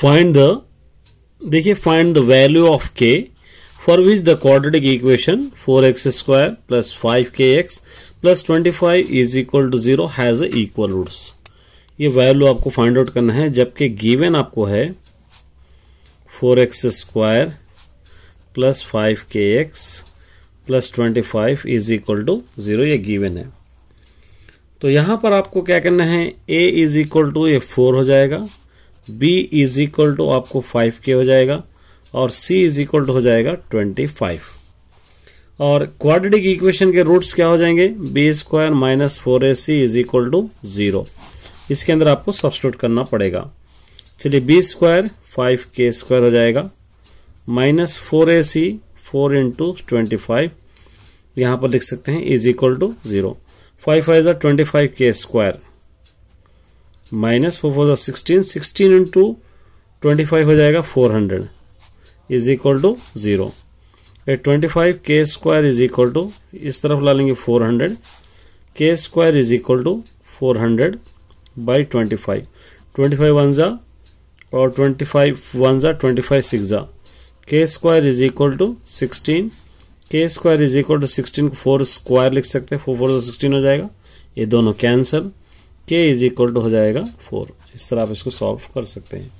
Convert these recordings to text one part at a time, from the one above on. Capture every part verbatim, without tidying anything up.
Find the, देखिए find the value of k for which the quadratic equation four x square plus five k x plus twenty five is equal to zero has equal roots. ये value आपको find out करना है, जबकि given आपको है four x square plus five k x plus twenty five is equal to zero, ये given है। तो यहाँ पर आपको क्या करना है, a इज इक्वल टू ये फोर हो जाएगा, b इज इक्वल टू आपको फाइव के हो जाएगा और c इज इक्वल टू हो जाएगा ट्वेंटी फाइव। और क्वाड्रेटिक इक्वेशन के रूट्स क्या हो जाएंगे, b square minus four a c is equal to zero. इसके अंदर आपको सब्स्टिट्यूट करना पड़ेगा। चलिए b square five k square हो जाएगा minus four a c four into twenty five, यहाँ पर लिख सकते हैं is equal to zero. Five five ज़ा twenty five k square minus four four ज़ा sixteen, sixteen into twenty five हो जाएगा four hundred is equal to zero. Twenty five k square is equal to, इस तरफ ला लेंगे four hundred, k square is equal to four hundred by twenty five, twenty five one ज़ा और twenty five one ज़ा twenty five six ज़ा, k square is equal to sixteen, k square is equal to sixteen को four square लिख सकते हैं, four four sixteen हो जाएगा, ये दोनों कैंसिल, के इज इक्वल टू हो जाएगा फोर। इस तरह आप इसको सॉल्व कर सकते हैं।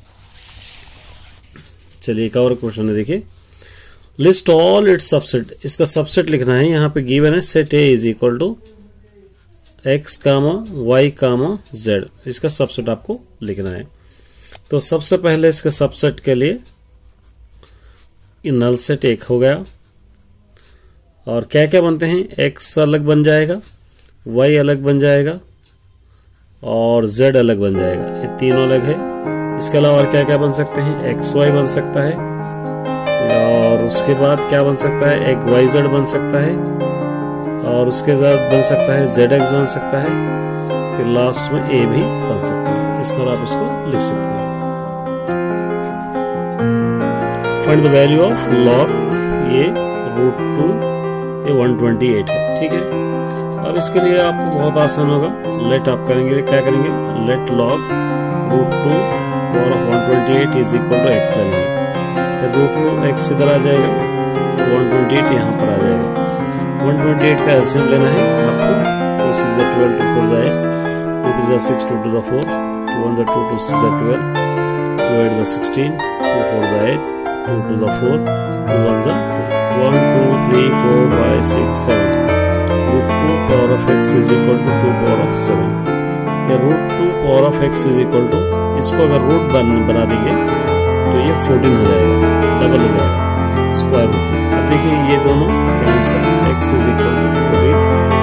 चलिए एक और क्वेश्चन है, देखिए लिस्ट ऑल इट्स सबसेट, इसका सबसेट लिखना है। यहाँ पे गिवन है set A is equal to x comma y comma z, इसका सबसेट आपको लिखना है। तो सबसे पहले इसके सबसेट के लिए नल सेट एक हो गया, और क्या क्या बनते हैं, एक्स अलग बन जाएगा, वाई अलग बन जाएगा और जेड अलग बन जाएगा, ये तीनों अलग है। इसके अलावा और क्या क्या बन सकते हैं, एक्स वाई बन सकता है, और उसके बाद क्या बन सकता है, एक वाई जेड बन सकता है, और उसके साथ बन सकता है जेड एक्स बन सकता है, फिर लास्ट में ए भी बन सकता है। इस तरह आप इसको लिख सकते हैं। Find the value of log, ये रूट टू, ये वन ट्वेंटी एट है, ठीक है। अब इसके लिए आपको बहुत आसान होगा, लेट आप करेंगे, क्या करेंगे, let log root two power of one twenty eight is equal to x ले लेंगे, फिर रूट टू एक्स इधर आ जाएगा, वन ट्वेंटी एट यहाँ पर आ जाएगा। वन ट्वेंटी एट का एलसीएम लेना है आपको, टू सिक्स ज़ा ट्वेल्व, टू फोर ज़ा एट, टू थ्री ज़ा सिक्स, टू टू ज़ा फोर, टू वन ज़ा टू, टू सिक्स ज़ा ट्वेल्व, टू एट ज़ा सिक्सटीन, टू फोर ज़ा एट, टू टू ज़ा फोर, टू वन ज़ा two, one two three four five six seven, root two power of x is equal to two power of seven. ये root two power of x is equal to, इसको अगर root बन बना देंगे तो ये fourteen हो जाएगा, डबल हो जाएगा स्क्वायर रूट। अब देखिए ये दोनों cancel, x is equal to fourteen,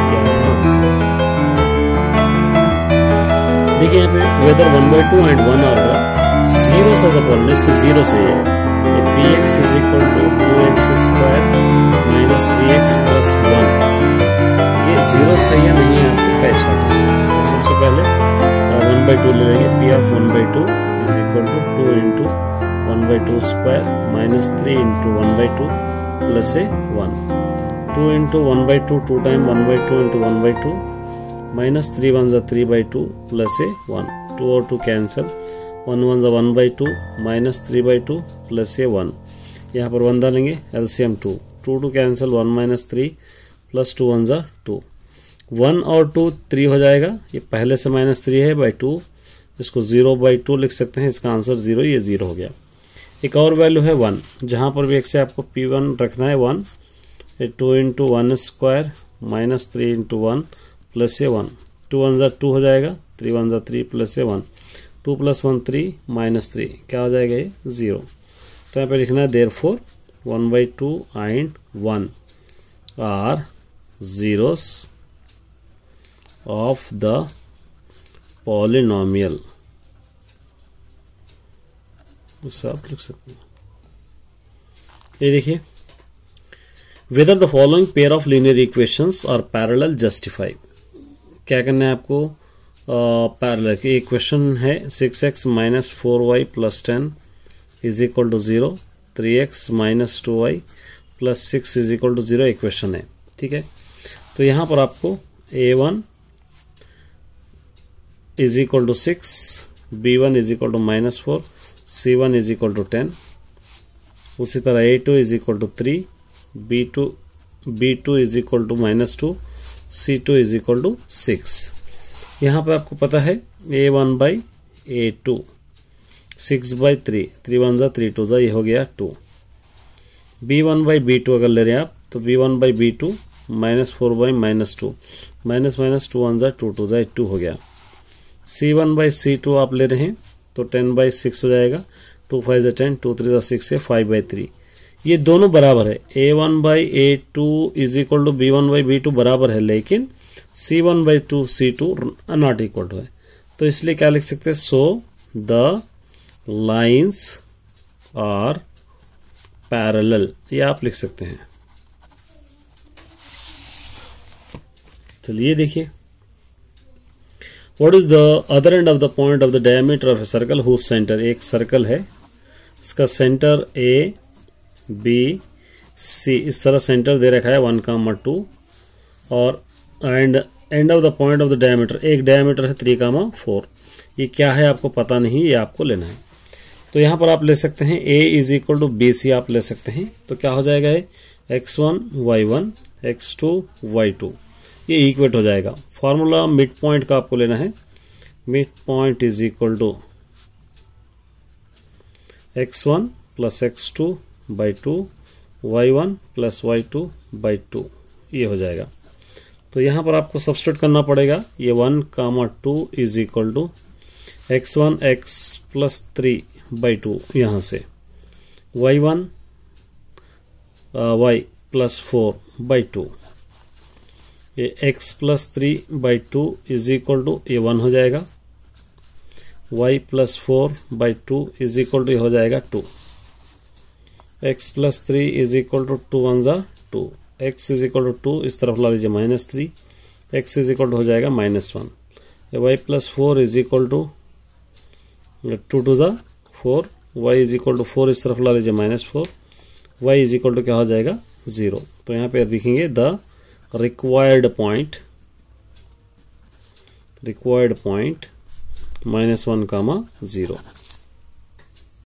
देखिए यहाँ पे whether one by two and one are the zero of the polynomial, इसके जीरो से है, ये p x is equal to two x square minus three x plus one, ये zero सही है नहीं है आपको पहचानना है। तो सबसे पहले वन बाई टू ले लेंगे, P of one by two is equal to two into one by two square minus three into one by two plus A one, two into one by two, two time one by two into one by two minus three one ज़ा three by two plus A one, two और two cancel, one one ज़ा one by two minus three by two plus A one, यहाँ पर one डालेंगे, LCM two, two two cancel, one minus three plus two one ज़ा two, one और two three हो जाएगा, ये पहले से माइनस थ्री है बाई टू, इसको जीरो बाई टू लिख सकते हैं, इसका आंसर जीरो, ये जीरो हो गया। एक और वैल्यू है वन, जहाँ पर भी एक से आपको पी वन रखना है वन, ये two into one square minus three into one plus A one, two one ज़ा टू हो जाएगा, थ्री वन ज़ा three plus A one, two plus one three minus three, क्या हो जाएगा ये ज़ीरो। तो यहाँ पे लिखना है therefore one by two and one are zeros of the polynomial, इससे आप लिख सकते हैं। ये देखिए, whether the following pair of linear equations are parallel justify, क्या करना है आपको, पैरेलल की इक्वेशन है six X minus four Y plus ten is equal to zero, three X minus two Y plus six is equal to zero equation है, ठीक है। तो यहाँ पर आपको A one is equal to six, B one is equal to minus four, C one is equal to ten. उसी तरह A two is equal to three, B two B two is equal to minus to, C two is equal to six. यहाँ पे आपको पता है A one by A two, six by three, three one ज़ा three two ज़ा, ये हो गया two. B one by B two अगर ले रहे हैं आप तो B one by B two minus four by minus two, minus minus two one ज़ा टू टू ज़ा टू हो गया। C one by C two आप ले रहे हैं तो टेन बाई सिक्स हो जाएगा, टू फाइव ज़ा टेन, टू थ्री ज़ा सिक्स है, फाइव बाई थ्री। ये दोनों बराबर है, A one by A two is equal to B one by B two बराबर है, लेकिन C one by two C two not equal to है। तो इसलिए क्या लिख सकते हैं, so the lines are parallel, ये आप लिख सकते हैं। चलिए देखिए, what is the other end of the point of the diameter of a circle whose centre, एक सर्कल है, इसका सेंटर ए बी सी इस तरह सेंटर दे रखा है वन कामा टू, और and end of the point of the diameter, एक डायमीटर है थ्री कामा फोर। ये क्या है आपको पता नहीं, ये आपको लेना है। तो यहाँ पर आप ले सकते हैं A is equal to B C आप ले सकते हैं। तो क्या हो जाएगा, है X one Y one X two Y two, ये इक्वेट हो जाएगा। फार्मूला मिड पॉइंट का आपको लेना है, mid point is equal to X one plus X two by two, Y one plus Y two by two, ये हो जाएगा। तो यहाँ पर आपको सब्स्टिट्यूट करना पड़ेगा, ये one comma two is equal to X one X plus three by two, यहाँ से Y one Y plus four by two, ये x plus three by two is equal to ये वन हो जाएगा, y plus four by two is equal to ये हो जाएगा two, x plus three is equal to two one ज़ा two, X is equal to two इस तरफ ला लीजिए minus three, X is equal to हो जाएगा minus one, Y plus four is equal to two two ज़ा four, Y is equal to four इस तरफ ला लीजिए minus four, Y is equal to क्या हो जाएगा ज़ीरो। तो यहाँ पे लिखेंगे the required point required point minus one comma zero।